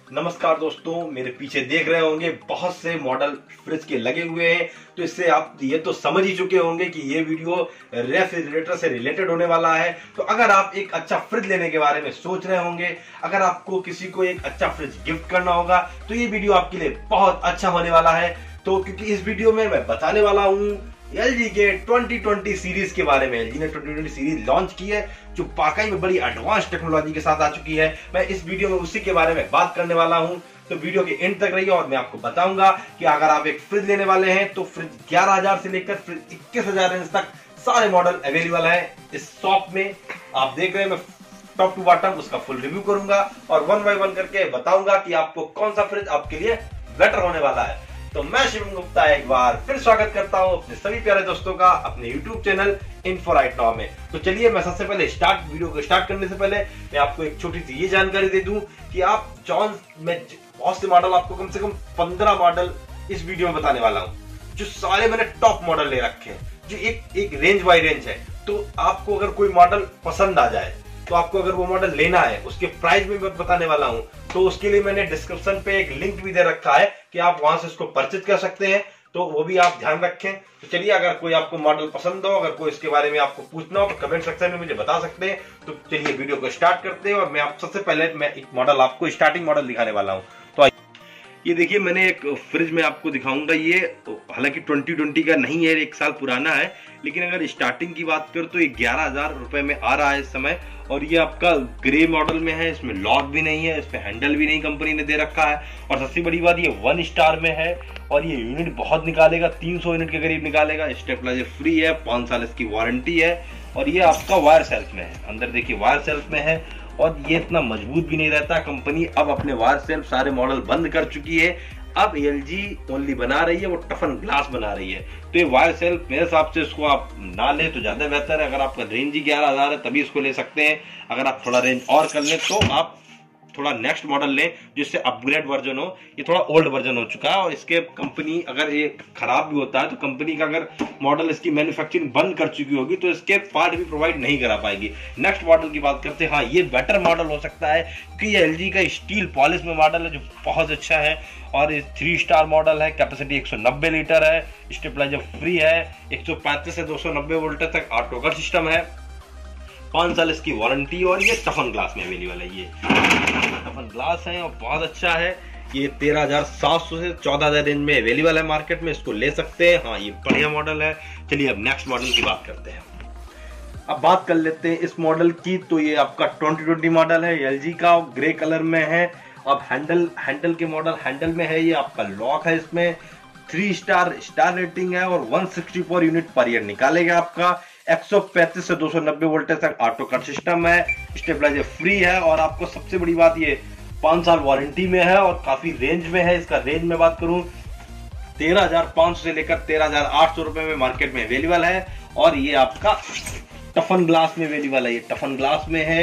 नमस्कार दोस्तों, मेरे पीछे देख रहे होंगे बहुत से मॉडल फ्रिज के लगे हुए हैं। तो इससे आप ये तो समझ ही चुके होंगे कि ये वीडियो रेफ्रिजरेटर से रिलेटेड होने वाला है। तो अगर आप एक अच्छा फ्रिज लेने के बारे में सोच रहे होंगे, अगर आपको किसी को एक अच्छा फ्रिज गिफ्ट करना होगा, तो ये वीडियो आपके लिए बहुत अच्छा होने वाला है। तो क्योंकि इस वीडियो में मैं बताने वाला हूँ LG के 2020 सीरीज के बारे में। LG ने 2020 सीरीज लॉन्च की है जो वाकई में बड़ी एडवांस टेक्नोलॉजी के साथ आ चुकी है। मैं इस वीडियो में उसी के बारे में बात करने वाला हूं, तो वीडियो के एंड तक रहिए और मैं आपको बताऊंगा कि अगर आप एक फ्रिज लेने वाले हैं तो फ्रिज 11,000 से लेकर फ्रिज 21,000 रेंज तक सारे मॉडल अवेलेबल है इस शॉप में। आप देख रहे हैं मैं टॉप टू बॉटम उसका फुल रिव्यू करूंगा और वन बाय वन करके बताऊंगा कि आपको कौन सा फ्रिज आपके लिए बेटर होने वाला है। तो मैं शिवम गुप्ता एक बार फिर स्वागत करता हूं अपने सभी प्यारे दोस्तों का अपने YouTube channel info right now में। तो चलिए मैं सबसे पहले वीडियो को स्टार्ट करने से पहले मैं आपको एक छोटी सी ये जानकारी दे दूं कि आप जॉन में बहुत से मॉडल, आपको कम से कम 15 मॉडल इस वीडियो में बताने वाला हूं, जो सारे मैंने टॉप मॉडल ले रखे हैं, जो एक रेंज बाय रेंज है। तो आपको अगर कोई मॉडल पसंद आ जाए तो आपको अगर वो मॉडल लेना है, उसके प्राइस भी मैं बताने वाला हूं, तो उसके लिए मैंने डिस्क्रिप्शन पे एक लिंक भी दे रखा है कि आप वहां से इसको परचेज कर सकते हैं। तो वो भी आप ध्यान रखें। तो चलिए, अगर कोई आपको मॉडल पसंद हो, अगर कोई इसके बारे में आपको पूछना हो तो कमेंट सेक्शन में मुझे बता सकते हैं। तो चलिए वीडियो को स्टार्ट करते हैं और मैं आप सबसे पहले मैं एक मॉडल आपको स्टार्टिंग मॉडल दिखाने वाला हूँ। तो ये देखिए, मैंने एक फ्रिज में आपको दिखाऊंगा। ये हालांकि 2020 का नहीं है, 1 साल पुराना है, लेकिन अगर स्टार्टिंग की बात करें तो ये 11,000 रुपए में आ रहा है इस समय। और ये आपका ग्रे मॉडल में है, इसमें लॉक भी नहीं है, इसमें हैंडल भी नहीं कंपनी ने दे रखा है। और सबसे बड़ी बात, ये 1 स्टार में है और ये यूनिट बहुत निकालेगा, 300 यूनिट के करीब निकालेगा। स्टेबलाइजर फ्री है, 5 साल इसकी वारंटी है। और ये आपका वायर सेल्फ में है, अंदर देखिए वायर सेल्फ में है और ये इतना मजबूत भी नहीं रहता। कंपनी अब अपने वायर सेल्फ सारे मॉडल बंद कर चुकी है। अब LG ओनली बना रही है, वो टफन ग्लास बना रही है। तो ये वायर सेल्फ मेरे हिसाब से इसको आप ना ले तो ज्यादा बेहतर है। अगर आपका रेंज ही 11,000 है तभी इसको ले सकते हैं। अगर आप थोड़ा रेंज और कर लें तो आप थोड़ा नेक्स्ट मॉडल लें जिससे अपग्रेड वर्जन हो। ये थोड़ा ओल्ड वर्जन हो चुका है और इसके कंपनी अगर ये खराब भी होता है तो कंपनी का अगर मॉडल इसकी मैन्युफैक्चरिंग बंद कर चुकी होगी तो इसके पार्ट भी प्रोवाइड नहीं करा पाएगी। नेक्स्ट मॉडल की बात करते हैं। हाँ, ये बेटर मॉडल हो सकता है क्योंकि ये LG का स्टील पॉलिश में मॉडल है जो बहुत अच्छा है और ये 3 स्टार मॉडल है। कैपेसिटी 190 लीटर है, स्टेबलाइजर फ्री है, 135 से 290 वोल्ट तक ऑटो कट सिस्टम है, 5 साल इसकी वारंटी और ये टफन ग्लास में अवेलेबल है। ये टफन ग्लास है और बहुत अच्छा है। ये 13,700 से 14,000 रेंज में अवेलेबल है मार्केट में, इसको ले सकते हैं। हाँ, ये बढ़िया मॉडल है। चलिए अब नेक्स्ट मॉडल की बात करते हैं। अब बात कर लेते हैं इस मॉडल की। तो ये आपका 2020 मॉडल है, LG का, ग्रे कलर में है। अब हैंडल के मॉडल हैंडल में है। ये आपका लॉक है, इसमें 3 स्टार रेटिंग है और 164 यूनिट पर ईयर निकालेगा आपका। 135 से 290 वोल्टेज तक ऑटो कट सिस्टम है, स्टेबलाइजर फ्री है और आपको सबसे बड़ी बात, ये 5 साल वारंटी में है और काफी रेंज में है। इसका रेंज में बात करूं 13,500 से लेकर 13,800 रुपए में मार्केट में अवेलेबल है। और ये आपका टफन ग्लास में अवेलेबल है। ये टफन ग्लास में है,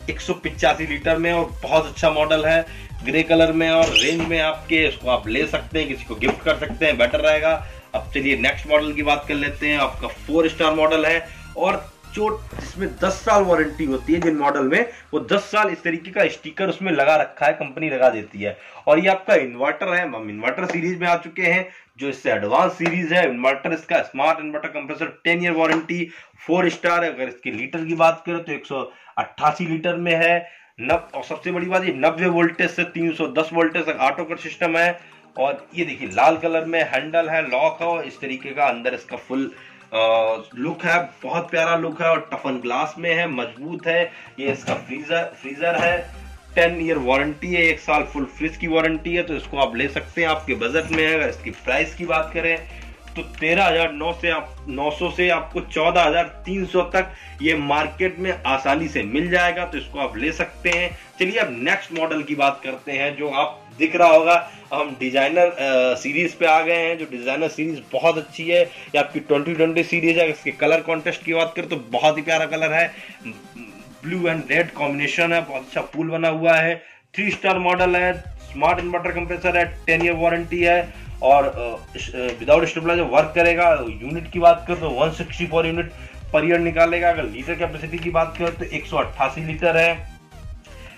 185 लीटर में और बहुत अच्छा मॉडल है, ग्रे कलर में और रेंज में आपके। इसको आप ले सकते हैं, किसी को गिफ्ट कर सकते हैं, बेटर रहेगा। अब चलिए नेक्स्ट मॉडल की बात कर लेते हैं। आपका 4 स्टार मॉडल है और जो जिसमें 10 साल वारंटी होती है जिन मॉडल में, वो 10 साल इस तरीके का स्टिकर उसमें लगा रखा है, कंपनी लगा देती है। और ये आपका इन्वर्टर है, हम इन्वर्टर सीरीज में आ चुके हैं जो इससे एडवांस सीरीज है। इन्वर्टर इसका smart inverter compressor, 10 year warranty, 4 star है। अगर इसके लीटर की बात करें तो 188 लीटर में है। और सबसे बड़ी बात, ये 90 वोल्टेज से 310 वोल्टेज तक ऑटो कट सिस्टम है। और ये देखिए लाल कलर में हैंडल है, लॉक है, इस तरीके का अंदर इसका फुल लुक है, बहुत प्यारा लुक है और टफन ग्लास में है, मजबूत है। ये इसका फ्रीजर है, 10 ईयर वारंटी है, 1 साल फुल फ्रिज की वारंटी है। तो इसको आप ले सकते हैं, आपके बजट में है। अगर इसकी प्राइस की बात करें तो 13,900 से आपको 14,300 तक ये मार्केट में आसानी से मिल जाएगा। तो इसको आप ले सकते हैं। चलिए अब नेक्स्ट मॉडल की बात करते हैं। जो आप दिख रहा होगा, हम डिजाइनर सीरीज पे आ गए हैं। जो डिजाइनर सीरीज बहुत अच्छी है, ये आपकी 2020 सीरीज है। इसके कलर कॉन्टेस्ट की बात करें तो बहुत ही प्यारा कलर है, ब्लू एंड रेड कॉम्बिनेशन है, बहुत अच्छा फूल बना हुआ है। 3 स्टार मॉडल है, स्मार्ट इन्वर्टर कंप्रेसर है, 10 ईयर वारंटी है और विदाउट स्टेबलाइजर वर्क करेगा। यूनिट की बात करें तो 164 यूनिट पर ईयर निकालेगा। अगर लीटर कैपेसिटी की बात करें तो 188 लीटर है।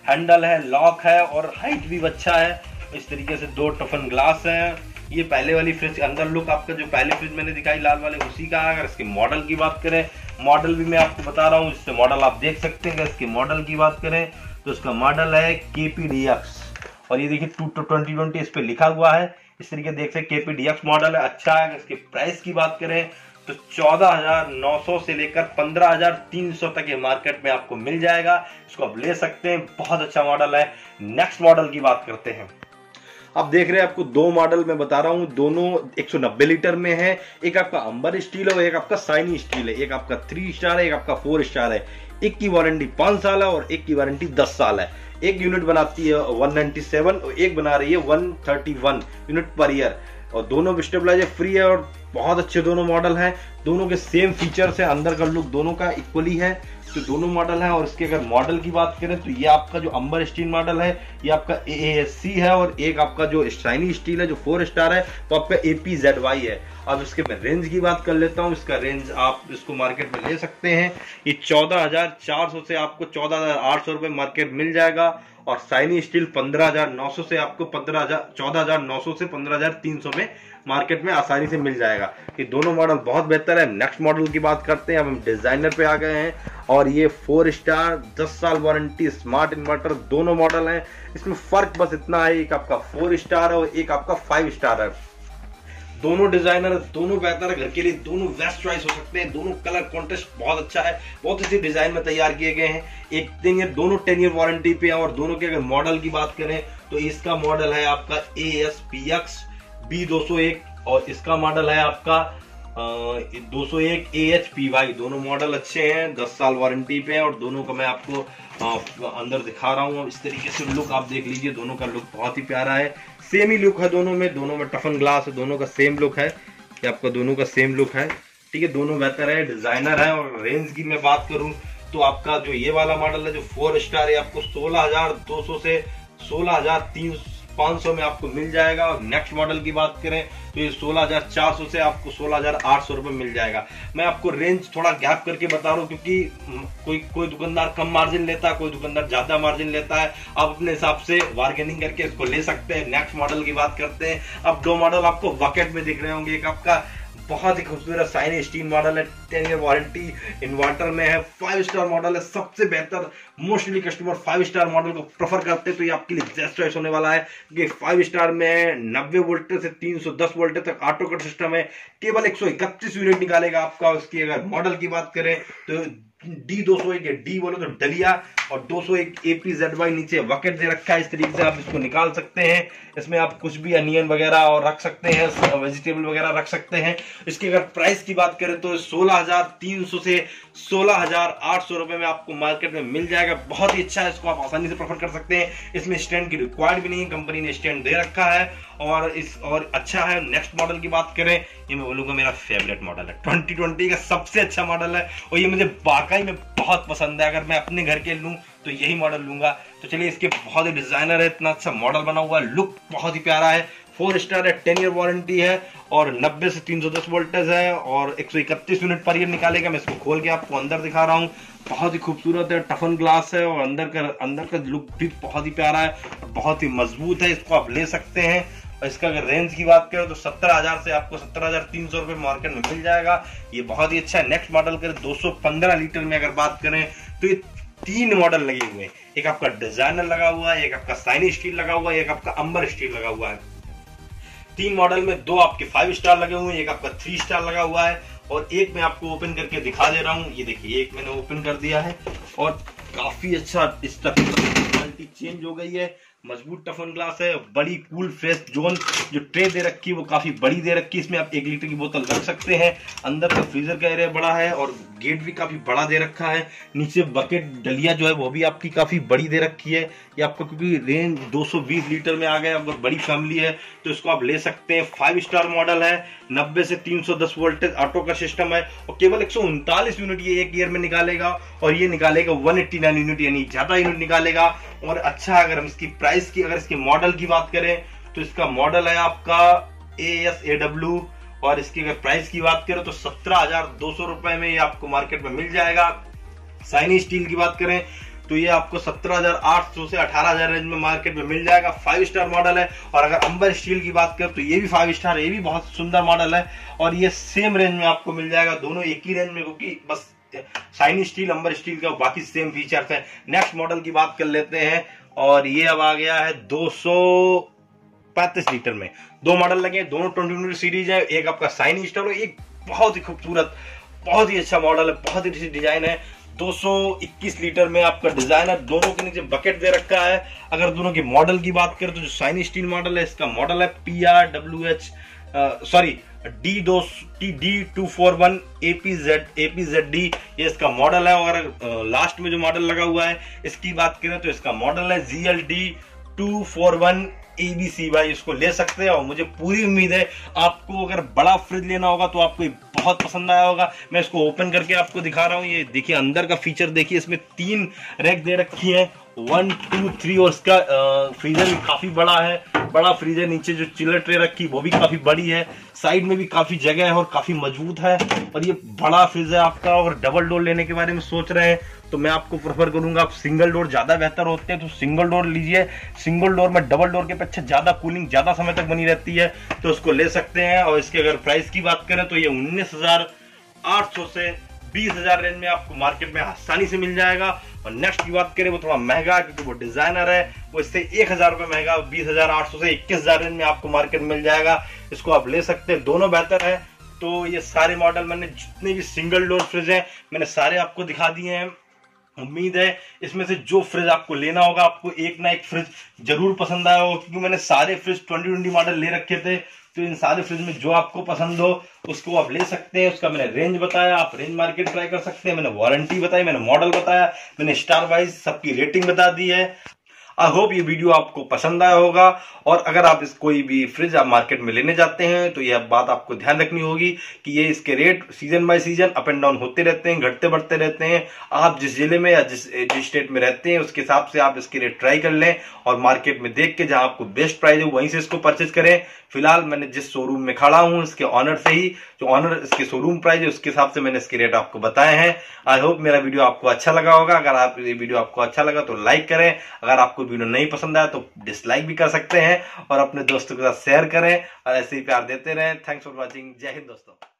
हैंडल है, लॉक है और हाइट भी अच्छा है। इस तरीके से 2 टफन ग्लास हैं। ये पहले वाली फ्रिज अंदर लुक आपका जो पहले फ्रिज मैंने दिखाई लाल वाले उसी का है। अगर इसके मॉडल की बात करें, मॉडल भी मैं आपको बता रहा हूँ, इससे मॉडल आप देख सकते हैं। इसके मॉडल की बात करें तो इसका मॉडल है KPDX और ये देखिए 2020 इस पे लिखा हुआ है। इस तरीके देख सकते KPDX मॉडल है, अच्छा है। इसके प्राइस की बात करें तो 14,900 से लेकर 15,300 तक ये मार्केट में आपको मिल जाएगा। इसको आप ले सकते हैं, बहुत अच्छा मॉडल है। नेक्स्ट मॉडल की बात करते हैं। आप देख रहे हैं आपको 2 मॉडल मैं बता रहा हूं, दोनों 190 लीटर में है। एक आपका अंबर स्टील है और एक आपका शाइनी स्टील है। एक आपका 3 स्टार है, एक आपका 4 स्टार है। एक की वारंटी 5 साल है और एक की वारंटी 10 साल है। एक यूनिट बनाती है 197 और एक बना रही है 131 यूनिट पर ईयर और दोनों स्टेबलाइजर फ्री है और बहुत अच्छे दोनों मॉडल हैं। दोनों के सेम फीचर्स है, अंदर का लुक दोनों का इक्वली है। तो दोनों मॉडल है और इसके अगर मॉडल की बात करें तो ये आपका जो अंबर स्टील मॉडल है ये आपका AASC है और एक आपका जो शाइनी स्टील है जो 4 स्टार है तो आपका APZY है। अब इसके मैं रेंज की बात कर लेता हूँ। इसका रेंज आप इसको मार्केट में ले सकते हैं, ये 14,400 से आपको 14,800 रुपए मार्केट मिल जाएगा और शाइनी स्टील 15,900 से आपको 14,900 से 15,300 में मार्केट में आसानी से मिल जाएगा। ये दोनों मॉडल बहुत बेहतर है। नेक्स्ट मॉडल की बात करते हैं। अब हम डिजाइनर पे आ गए हैं और ये 4 स्टार 10 साल वारंटी स्मार्ट इन्वर्टर दोनों मॉडल हैं। इसमें फर्क बस इतना है, एक आपका 4 स्टार है और एक आपका 5 स्टार है। दोनों डिजाइनर दोनों बेहतर है, घर के लिए दोनों बेस्ट चॉइस हो सकते हैं। दोनों कलर कॉन्ट्रास्ट बहुत अच्छा है, बहुत अच्छी डिजाइन में तैयार किए गए हैं। एक 10 ईयर दोनों 10 ईयर वारंटी पे है और दोनों के अगर मॉडल की बात करें तो इसका मॉडल है आपका ASPX B201 और इसका मॉडल है आपका 201 AHPY। दोनों मॉडल अच्छे हैं, 10 साल वारंटी पे है और दोनों का मैं आपको अंदर दिखा रहा हूँ। इस तरीके से लुक आप देख लीजिए, दोनों का लुक बहुत ही प्यारा है। सेम ही लुक है दोनों में टफन ग्लास है, दोनों का सेम लुक है। ये आपका दोनों का सेम लुक है, ठीक है। दोनों बेहतर है, डिजाइनर है। और रेंज की मैं बात करूं तो आपका जो ये वाला मॉडल है जो 4 स्टार है आपको 16,200 से 16,500 में आपको मिल जाएगा। और नेक्स्ट मॉडल की बात करें तो ये 16,400 से आपको 16,800 रुपए मिल जाएगा। मैं आपको रेंज थोड़ा गैप करके बता रहा हूँ क्योंकि कोई दुकानदार कम मार्जिन लेता है, कोई दुकानदार ज्यादा मार्जिन लेता है। आप अपने हिसाब से बार्गेनिंग करके इसको ले सकते हैं। नेक्स्ट मॉडल की बात करते हैं। अब 2 मॉडल आपको बकेट में दिख रहे होंगे। एक आपका बहुत ही खूबसूरत शाइनी स्टील मॉडल है, 10 ईयर वारंटी इन्वर्टर में है, 5 स्टार मॉडल है, सबसे बेहतर। मोस्टली कस्टमर 5 स्टार मॉडल को प्रेफर करते हैं तो ये आपके लिए बेस्ट चॉइस होने वाला है क्योंकि 5 स्टार में 90 वोल्टेज से 310 वोल्टेज तक ऑटो कट सिस्टम है। केवल 131 यूनिट निकालेगा आपका। उसकी अगर मॉडल की बात करें तो D201 या D बोलो तो डलिया और 201 APZY नीचे वकेट दे रखा है। इस तरीके से आप इसको निकाल सकते हैं। इसमें आप कुछ भी अनियन वगैरह और रख सकते हैं, वेजिटेबल वगैरह रख सकते हैं। इसकी अगर प्राइस की बात करें तो 16,300 से 16,800 रुपए में आपको मार्केट में मिल जाएगा। बहुत ही अच्छा है, इसको आप आसानी से प्रेफर कर सकते हैं। इसमें स्टैंड की रिक्वायर्ड भी नहीं है, कंपनी ने स्टैंड दे रखा है और अच्छा है। नेक्स्ट मॉडल की बात करें, ये मैं बोलूंगा मेरा फेवरेट मॉडल है, 2020 का सबसे अच्छा मॉडल है और ये मुझे वाकई में बहुत पसंद है। अगर मैं अपने घर के लूं तो यही मॉडल लूंगा। तो चलिए, इसके बहुत ही डिजाइनर है, इतना अच्छा मॉडल बना हुआ है, लुक बहुत ही प्यारा है। 4 स्टार है, 10 ईयर वारंटी है और 90 से 310 वोल्टेज है और 131 यूनिट पर ईयर निकालेगा। मैं इसको खोल के आपको अंदर दिखा रहा हूँ। बहुत ही खूबसूरत है, टफन ग्लास है और अंदर का लुक भी बहुत ही प्यारा है, बहुत ही मजबूत है। इसको आप ले सकते हैं। और इसका अगर रेंज की बात करें तो 17,000 से आपको 17,300 रुपए मार्केट में मिल जाएगा। ये बहुत ही अच्छा है। नेक्स्ट मॉडल करें 215 लीटर में अगर बात करें तो ये 3 मॉडल लगे हुए हैं। एक आपका डिजाइनर लगा हुआ है, एक आपका शाइनी स्टील लगा हुआ है, एक आपका अंबर स्टील लगा हुआ है। 3 मॉडल में 2 आपके 5 स्टार लगे हुए हैं, एक आपका 3 स्टार लगा हुआ है और एक मैं आपको ओपन करके दिखा दे रहा हूँ। ये देखिए, एक मैंने ओपन कर दिया है और काफी अच्छा इसका क्वालिटी चेंज हो गई है। मजबूत टफन ग्लास है, बड़ी कूल फ्रेश जोन जो ट्रे दे रखी है वो काफी बड़ी दे रखी है। इसमें आप 1 लीटर की बोतल रख सकते हैं। अंदर का फ्रीजर का एरिया बड़ा है और गेट भी काफी बड़ा दे रखा है। नीचे बकेट डलिया जो है वो भी आपकी काफी बड़ी दे रखी है। ये आपको क्योंकि रेंज 220 लीटर में आ गया, अगर बड़ी फैमिली है तो इसको आप ले सकते हैं। 5 स्टार मॉडल है, 90 से 310 वोल्टेज ऑटो का सिस्टम है और केवल 139 यूनिट ये 1 ईयर में निकालेगा और ये निकालेगा 189 यूनिट, यानी ज्यादा यूनिट निकालेगा। और अच्छा, अगर हम इसकी प्राइस की, अगर इसके मॉडल की बात करें तो इसका मॉडल है आपका ASAW और इसकी अगर प्राइस की बात करें तो 17,200 रुपए में ये आपको मार्केट में मिल जाएगा। शाइनी स्टील की बात करें तो ये आपको 17,800 से 18,000 रेंज में मार्केट में मिल जाएगा। 5 स्टार मॉडल है। और अगर अंबर स्टील की बात करें तो ये भी 5 स्टार, ये भी बहुत सुंदर मॉडल है और ये सेम रेंज में आपको मिल जाएगा। दोनों एक ही रेंज में, क्योंकि बस शाइनी स्टील, अंबर स्टील का बाकी सेम फीचर्स है। नेक्स्ट मॉडल की बात कर लेते हैं और ये अब आ गया है 235 लीटर में। दो मॉडल लगे, दोनों 2020 सीरीज है। एक आपका शाइनी स्टार और एक बहुत ही खूबसूरत, बहुत ही अच्छा मॉडल है, बहुत ही अच्छी डिजाइन है। 221 लीटर में आपका डिजाइन है। दोनों के नीचे बकेट दे रखा है। अगर दोनों की मॉडल की बात करें तो जो शाइनी स्टील मॉडल है, इसका मॉडल है D241 APZD, ये इसका मॉडल है। और लास्ट में जो मॉडल लगा हुआ है इसकी बात करें तो इसका मॉडल है GLD241 ABC। भाई इसको ले सकते हैं और मुझे पूरी उम्मीद है आपको अगर बड़ा फ्रिज लेना होगा तो आपको बहुत पसंद आया होगा। मैं इसको ओपन करके आपको दिखा रहा हूँ। ये देखिए अंदर का फीचर देखिए, इसमें 3 रैक दे रखी है, 1 2 3 और इसका फ्रीजर भी काफी बड़ा है। बड़ा फ्रीजर, नीचे जो चिलर ट्रे रखी वो भी काफी बड़ी है, साइड में भी काफी जगह है और काफी मजबूत है। और ये बड़ा फ्रिज है आपका। और डबल डोर लेने के बारे में सोच रहे हैं तो मैं आपको प्रेफर करूंगा, आप सिंगल डोर ज्यादा बेहतर होते हैं तो सिंगल डोर लीजिए। सिंगल डोर में डबल डोर के पीछे ज्यादा कूलिंग ज्यादा समय तक बनी रहती है, तो उसको ले सकते हैं। और इसके अगर प्राइस की बात करें तो ये 19,800 से 20,000 रेंज में आपको मार्केट में आसानी से मिल जाएगा। और नेक्स्ट की बात करें वो थोड़ा महंगा है क्योंकि वो डिजाइनर है, वो इससे 1,000 रुपए महंगा, 20,800 से 21,000 रेंज में आपको मार्केट में मिल जाएगा। इसको आप ले सकते हैं, दोनों बेहतर है। तो ये सारे मॉडल मैंने जितने भी सिंगल डोर फ्रिज हैं मैंने सारे आपको दिखा दिए हैं। उम्मीद है इसमें से जो फ्रिज आपको लेना होगा आपको एक ना एक फ्रिज जरूर पसंद आया होगा, क्योंकि मैंने सारे फ्रिज 2020 मॉडल ले रखे थे। तो इन सारे फ्रिज में जो आपको पसंद हो उसको आप ले सकते हैं। उसका मैंने रेंज बताया, आप रेंज मार्केट ट्राई कर सकते हैं। मैंने वारंटी बताई, मैंने मॉडल बताया, मैंने स्टार वाइज सबकी रेटिंग बता दी है। आई होप ये वीडियो आपको पसंद आया होगा। और अगर आप इस कोई भी फ्रिज आप मार्केट में लेने जाते हैं तो यह बात आपको ध्यान रखनी होगी कि ये इसके rate season by season up and down होते रहते हैं, घटते बढ़ते रहते हैं। आप जिस जिले में या जिस स्टेट में रहते हैं उसके हिसाब से आप इसके रेट ट्राई कर लें और मार्केट में देख के जहां आपको बेस्ट प्राइस है वहीं से इसको परचेज करें। फिलहाल मैंने जिस शोरूम में खड़ा हूं इसके ऑनर से ही, जो ऑनर इसके शोरूम प्राइस है उसके हिसाब से मैंने इसके रेट आपको बताए हैं। आई होप मेरा वीडियो आपको अच्छा लगा होगा। अगर आप ये वीडियो आपको अच्छा लगा तो लाइक करें, अगर आपको वीडियो नहीं पसंद आया तो डिसलाइक भी कर सकते हैं और अपने दोस्तों के साथ शेयर करें और ऐसे ही प्यार देते रहें। Thanks for watching. Jai Hind दोस्तों।